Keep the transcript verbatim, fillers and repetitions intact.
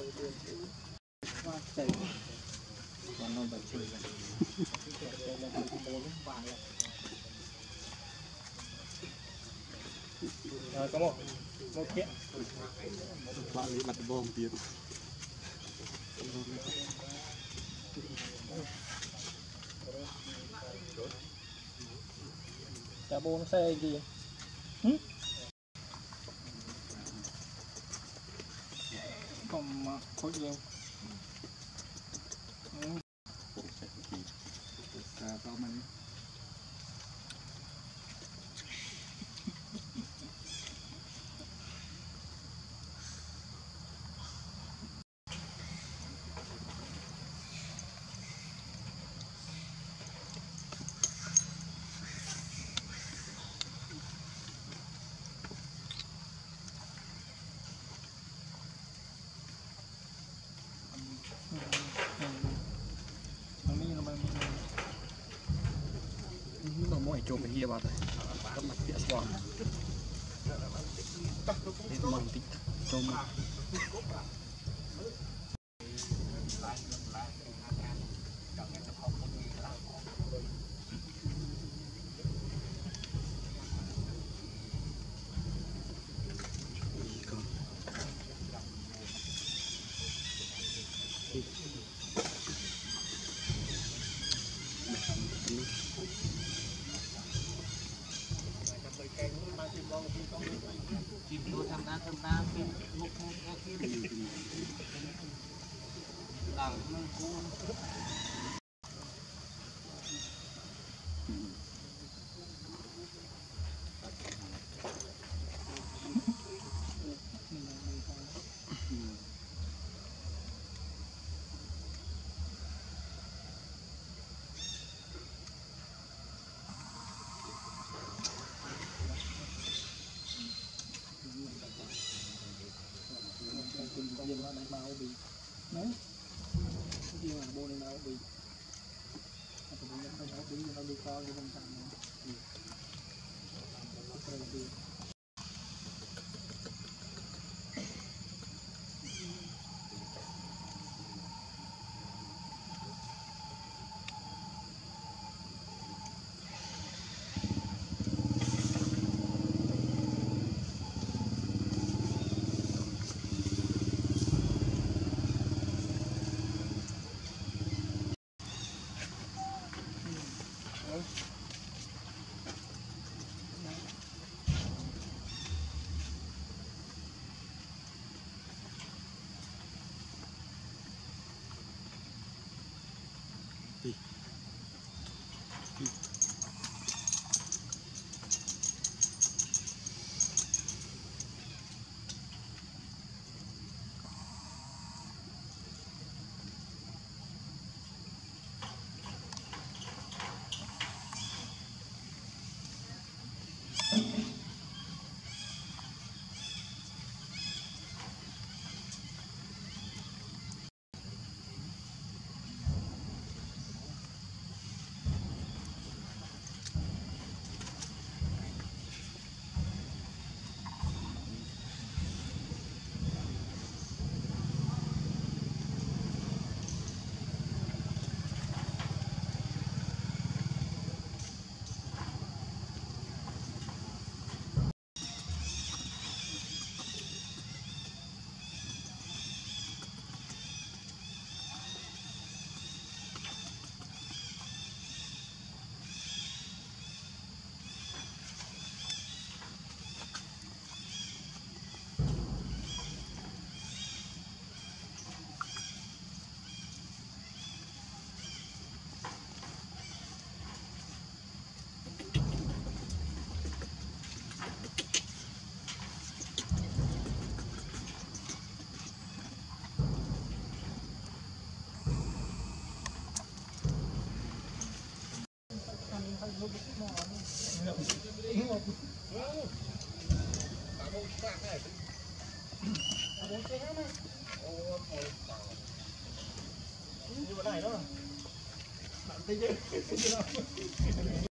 Rồi có một một kiện bạn lấy mặt bom tiền cả bốn xe gì hử? Còn mà khối nhiều tao mình nó mỗi chụp cái kia vào rồi các mặt địa swan để mong tích chôm chim tôi tham gia tham gia phim một cái phim làng mông cô riêng nó đánh bao bị đấy riêng là bô đánh bao bị nó cũng đánh bao bị nó đi co cái vùng tạm này như vậy này đó bạn thấy chứ